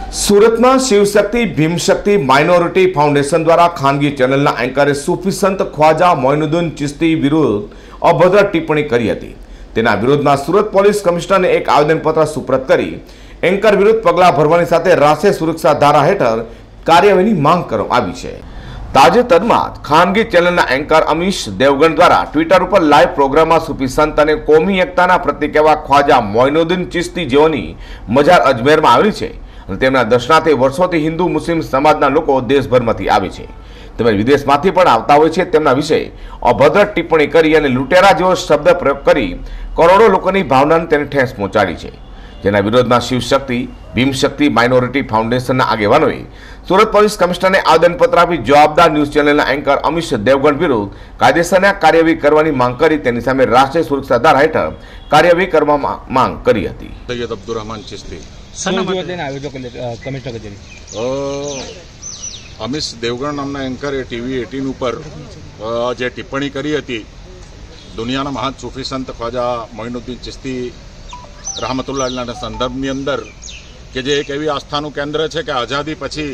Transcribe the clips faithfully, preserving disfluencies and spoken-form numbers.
સુરતમાં Shivshakti ભીમશક્તિ minority foundation દ્વારા ખાનગી ચેનલના એન્કરે સૂફી સંત ખ્વાજા મોઇનુદ્દીન ચિશ્તી વિરુદ્ધ અભદ્ર ટિપ્પણી કરી હતી। તેના વિરોધમાં સુરત પોલીસ કમિશનરને એક આવેદનપત્ર સુપ્રત કરી એન્કર વિરુદ્ધ પગલાં ભરવાની સાથે રાષ્ટ્રીય સુરક્ષા ધારા હેઠળ કાર્યવાહીની માંગ કરવામાં આવી છે। તાજેતરમાં ખાનગી ચેનલના એન્કર અમીશ દેવગણ દ્વારા ટ્વિટર ઉપર લાઈવ પ્રોગ્રામમાં સૂફી સંત અને કોમી એકતાના પ્રતીક એવા ખ્વાજા મોઇનુદ્દીન ચિશ્તી જેઓની મજાર અજમેરમાં આવેલી છે અને તેમના દર્શનાર્થે વર્ષોથી હિન્દુ મુસ્લિમ સમાજના લોકો દેશભરમાંથી આવે છે તેમજ વિદેશમાંથી પણ આવતા હોય છે તેમના વિશે અભદ્ર ટિપ્પણી કરી અને લૂંટેરા જેવો શબ્દ પ્રયોગ કરી કરોડો લોકોની ભાવનાને તેને ઠેસ પહોંચાડી છે, જેના વિરોધમાં શિવશક્તિ ભીમશક્તિ માઇનોરિટી ફાઉન્ડેશનના આગેવાનોએ સુરત પોલીસ કમિશનરને આવેદનપત્ર આપી જવાબદાર ન્યૂઝ ચેનલના એન્કર અમીશ દેવગણ વિરુદ્ધ કાયદેસરના કાર્યવાહી કરવાની માંગ કરી તેની સામે રાષ્ટ્રીય સુરક્ષા ધારા હેઠળ કાર્યવાહી કરવા માંગ કરી હતી। સૈયદ અબ્દુર रहमान चिश्ती कमिश्नर कचेरी અમીશ દેવગણ નામના એન્કરે ટીવી એટીન ઉપર જે ટિપ્પણી કરી હતી દુનિયાના મહાન સૂફી સંત ખ્વાજા મોઇનુદ્દીન ચિશ્તી રહમતુલ્લાહ અલૈહના સંદર્ભની અંદર કે જે એક એવી આસ્થાનું કેન્દ્ર છે કે આઝાદી પછી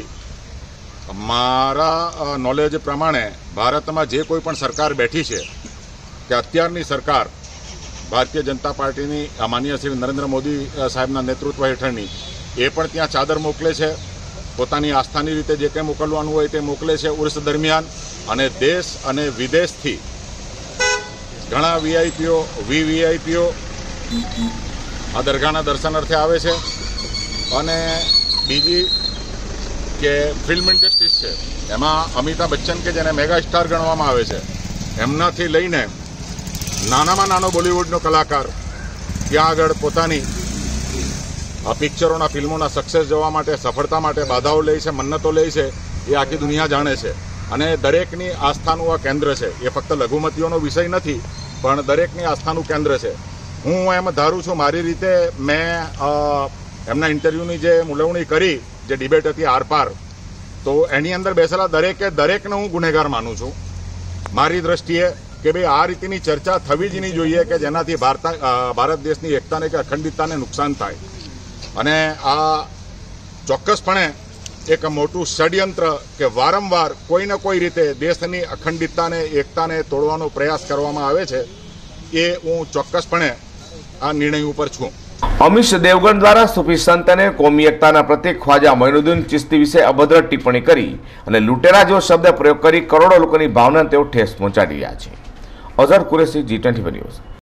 મારા નોલેજ પ્રમાણે ભારતમાં જે કોઈ પણ સરકાર બેઠી છે કે અત્યારની સરકાર ભારતીય જનતા પાર્ટીની માનનીય શ્રી નરેન્દ્ર મોદી સાહેબના નેતૃત્વ હેઠળની એ પણ ત્યાં ચાદર મોકલે છે, પોતાની આસ્થાની રીતે જે કંઈ મોકલવાનું હોય તે મોકલે છે ઉર્સ દરમિયાન, અને દેશ અને વિદેશથી ઘણા વીઆઈપીઓ વીવીઆઈપીઓ આ દરગાહના દર્શન અર્થે આવે છે। અને બીજી કે ફિલ્મ ઇન્ડસ્ટ્રીઝ છે એમાં અમિતાભ બચ્ચન કે જેને મેગા સ્ટાર ગણવામાં આવે છે એમનાથી લઈને નાનામાં નાનો બોલિવૂડનો કલાકાર ત્યાં આગળ પોતાની આ પિક્ચરોના ફિલ્મોના સક્સેસ જોવા માટે સફળતા માટે બાધાઓ લે છે, મન્નતો લે છે, એ આખી દુનિયા જાણે છે। અને દરેકની આસ્થાનું આ કેન્દ્ર છે, એ ફક્ત લઘુમતીઓનો વિષય નથી પણ દરેકની આસ્થાનું કેન્દ્ર છે। હું એમ ધારું છું મારી રીતે મેં એમના ઇન્ટરવ્યૂની જે મુલવણી કરી જે ડિબેટ હતી આર પાર, તો એની અંદર બેસેલા દરેકે દરેકને હું ગુનેગાર માનું છું મારી દ્રષ્ટિએ કે ભાઈ આ રીતની ચર્ચા થવી જ નહીં જોઈએ કે જેનાથી ભારત ભારત દેશની એકતાને કે અખંડિતતાને નુકસાન થાય। અને આ ચોક્કસપણે એક મોટું ષડયંત્ર કે વારંવાર કોઈ ને કોઈ રીતે દેશની અખંડિતતાને એકતાને તોડવાનો પ્રયાસ કરવામાં આવે છે, એ હું ચોક્કસપણે આ નિર્ણય ઉપર છું। અમીશ દેવગણ દ્વારા સૂફી સંત અને કોમી એકતાના પ્રતીક ખ્વાજા મોઇનુદ્દીન ચિશ્તી વિશે અભદ્ર ટિપ્પણી કરી અને લૂંટેરા જેવો શબ્દ પ્રયોગ કરી કરોડો લોકોની ભાવનાને તેઓ ઠેસ પહોંચાડી રહ્યા છે। Azhar Qureshi, G twenty news.